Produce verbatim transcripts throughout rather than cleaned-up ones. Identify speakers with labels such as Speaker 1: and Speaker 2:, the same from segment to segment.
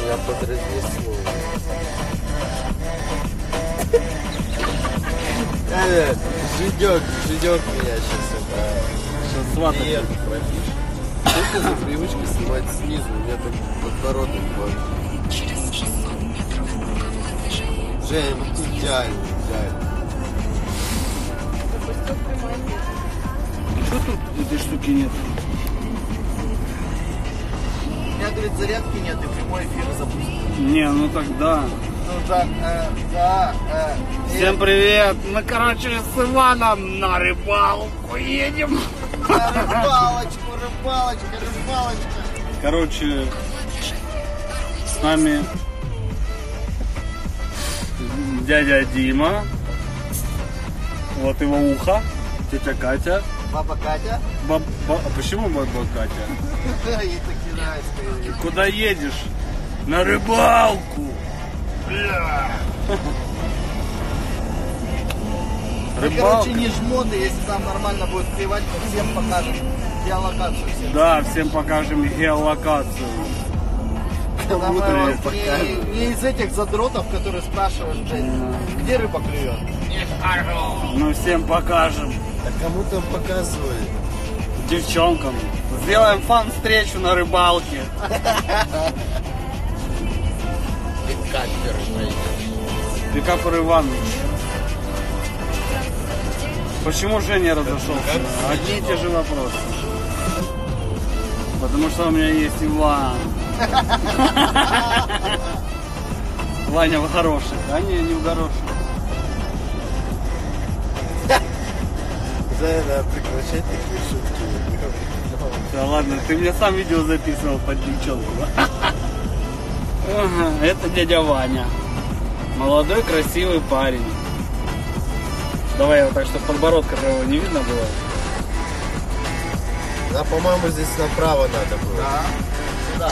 Speaker 1: Меня подразнесло. Жидек, жидек меня сейчас это...
Speaker 2: Сейчас сватать.
Speaker 1: Нет, пропишет. Только за привычку снимать снизу, у меня так подбородок может. Жень, ну ты идеально, идеально.
Speaker 2: Что тут этой штуки нет?
Speaker 3: У меня, говорит, зарядки нет, и прямой эфир запустил.
Speaker 2: Не, ну тогда.
Speaker 3: Ну да, э, да, э,
Speaker 2: Всем привет! Мы, короче, с Иваном на рыбалку едем.
Speaker 3: на рыбалочку, рыбалочка, рыбалочка.
Speaker 2: Короче, с нами дядя Дима. Вот его ухо. Тетя Катя.
Speaker 3: Баба Катя.
Speaker 2: Баб... ба- А почему баба Катя?
Speaker 3: Ей так не нравится.
Speaker 2: Куда едешь? На рыбалку. Бля.
Speaker 3: Мы,
Speaker 2: Рыбалка.
Speaker 3: короче, не жмоты, если там нормально будет клевать, мы всем покажем геолокацию. Всем.
Speaker 2: Да, всем покажем геолокацию.
Speaker 3: Там,
Speaker 1: Кому-то
Speaker 3: э,
Speaker 1: не
Speaker 3: не,
Speaker 1: покажем.
Speaker 3: не из этих задротов, которые спрашивают, Жень, где рыба клюет? Не скажу.
Speaker 2: Мы всем покажем.
Speaker 1: А кому там показывали?
Speaker 2: Девчонкам. Сделаем фан-встречу на рыбалке.
Speaker 1: Пикапер найдешь.
Speaker 2: Пикапер Иванович. Почему Женя разошелся? Одни и те же вопросы. Потому что у меня есть Иван. Ваня в горошек. А не, не в горошек.
Speaker 1: Зая, надо прекращать такие шутки.
Speaker 2: Да ладно, ты мне сам видео записывал под девчонку. Ага, это дядя Ваня. Молодой, красивый парень. Давай вот так, чтобы подбородка его не видно было.
Speaker 1: Да, по-моему, здесь направо надо было.
Speaker 3: Да, сюда.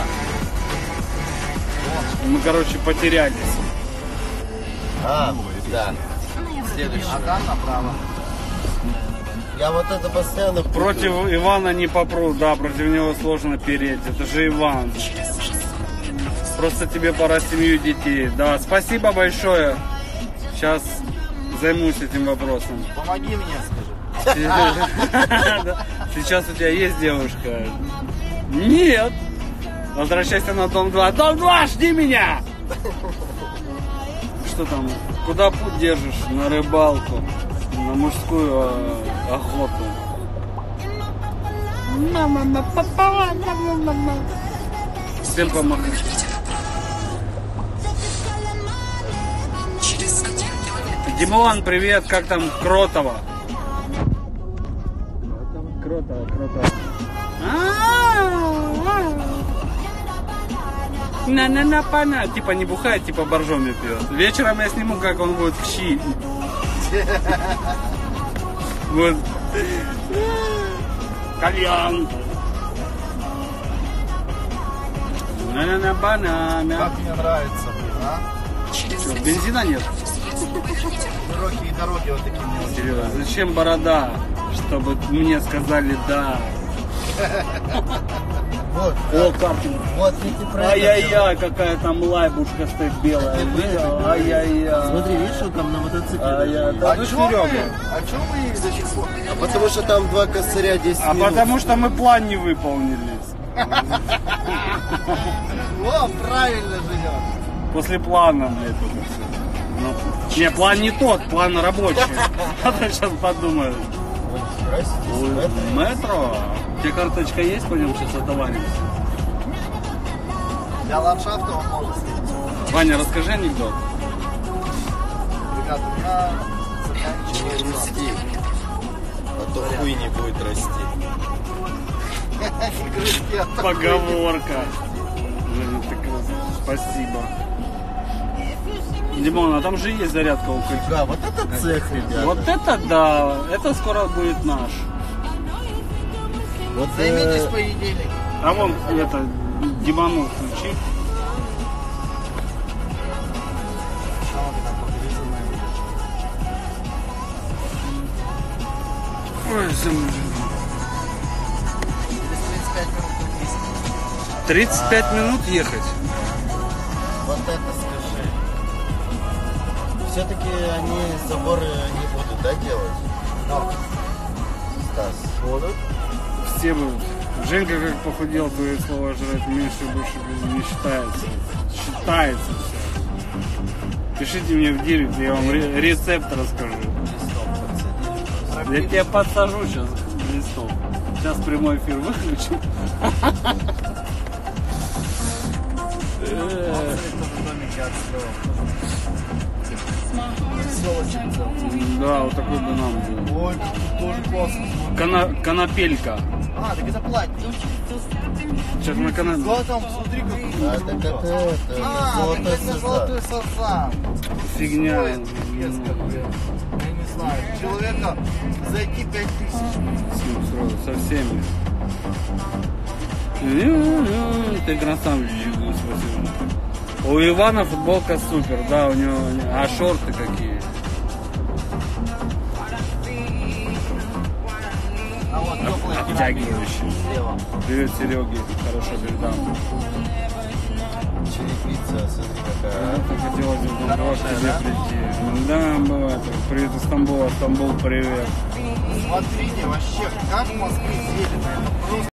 Speaker 2: Мы, короче, потерялись.
Speaker 1: А, да. Следующий.
Speaker 3: А там направо.
Speaker 1: Я вот это постоянно путаю.
Speaker 2: Против Ивана не попру, да, против него сложно переть. Это же Иван. Просто тебе пора семью детей. Да, спасибо большое. Сейчас займусь этим вопросом.
Speaker 3: Помоги мне, скажи.
Speaker 2: Сейчас у тебя есть девушка? Нет. Возвращайся на дом два. Дом два, жди меня! Что там? Куда путь держишь? На рыбалку. На мужскую э, охоту. Мама, папа, мама. Всем помогай. Димон, привет, как там Кротова? Кротова, Кротова. На-на-на, пана. Типа не бухает, типа боржоми пьет. Вечером я сниму, как он будет кщи. Вот. Кальян. На-на-на, банана.
Speaker 3: Как мне нравится, а?
Speaker 2: Что, бензина нет?
Speaker 3: Широкие дороги вот такие мне очень
Speaker 2: Серьезно, зачем борода? Чтобы мне сказали да.
Speaker 1: Вот,
Speaker 2: О, картинг.
Speaker 1: вот эти проекты.
Speaker 2: Ай-яй-яй, какая там лайбушка стоит белая. Видел? Ай-яй-яй.
Speaker 1: Смотри, видишь, он там на мотоцикле.
Speaker 2: Ай-яй.
Speaker 1: даже.
Speaker 2: Да
Speaker 3: А
Speaker 2: вы
Speaker 3: чё мы?
Speaker 2: швырёга.
Speaker 3: А чё мы их до сих пор?
Speaker 1: А потому что там два косаря десять
Speaker 2: А
Speaker 1: минут.
Speaker 2: потому что мы план не выполнили.
Speaker 3: О, правильно живет.
Speaker 2: После плана, блядь, это все. Ну, не, план не тот, план рабочий. А то сейчас подумаю. Ой, метро? У тебя карточка есть? Пойдем сейчас отоваримся.
Speaker 3: Для ландшафта он может следить.
Speaker 2: Ваня, расскажи анекдот.
Speaker 3: Ребята, у меня
Speaker 1: Не
Speaker 3: заканчивается.
Speaker 1: грусти, а то хуй не будет расти.
Speaker 3: Не грусти, а то
Speaker 2: Поговорка. Женя, ты красавчик. Спасибо. Димон, а там же есть зарядка у кольца.
Speaker 1: Да, вот это цех, ребята.
Speaker 2: Вот это да, это скоро будет наш.
Speaker 1: Вот,
Speaker 3: Займитесь
Speaker 1: э,
Speaker 3: понедельник.
Speaker 2: А вон это, Диману включи. Ой, зам-
Speaker 3: Через тридцать пять минут тут есть.
Speaker 2: тридцать пять минут ехать.
Speaker 3: вот это скажи. Все-таки они заборы не будут, да, делать?
Speaker 1: Да.
Speaker 3: Стас.
Speaker 1: Будут?
Speaker 2: Все будут. Женька как похудел, твои слова жрать меньше и больше не считается. Считается все. Пишите мне в директ, я вам ре- рецепт расскажу. Я тебя подсажу сейчас листом. Сейчас прямой эфир выключу. Да, вот такой бы нам был.
Speaker 3: Ой, тут тоже классно.
Speaker 2: Кана- Конопелька.
Speaker 3: А, так это платье.
Speaker 2: Сейчас на канале.
Speaker 3: Да, там, смотри, как круто.
Speaker 1: А, так это, это,
Speaker 3: А,
Speaker 1: золотой
Speaker 3: так это
Speaker 1: сазан.
Speaker 3: золотой сазан.
Speaker 2: Фигня.
Speaker 3: Ой, пипец какой. Я не знаю. Человека зайти пять тысяч.
Speaker 2: Со всеми. Ты красавчик. У Ивана футболка супер, да, у него. А шорты какие?
Speaker 3: А вот теплая
Speaker 2: Обтягивающие.
Speaker 3: слева.
Speaker 2: Привет, Сереге. Хорошо передам.
Speaker 1: Черепица, смотри какая.
Speaker 2: Это хотелось бы в Дон-Боско к тебе
Speaker 3: да?
Speaker 2: прийти. Да, бывает. Привет из Стамбула. Стамбул, привет.
Speaker 3: Смотрите, вообще, как в Москве зелено. Это просто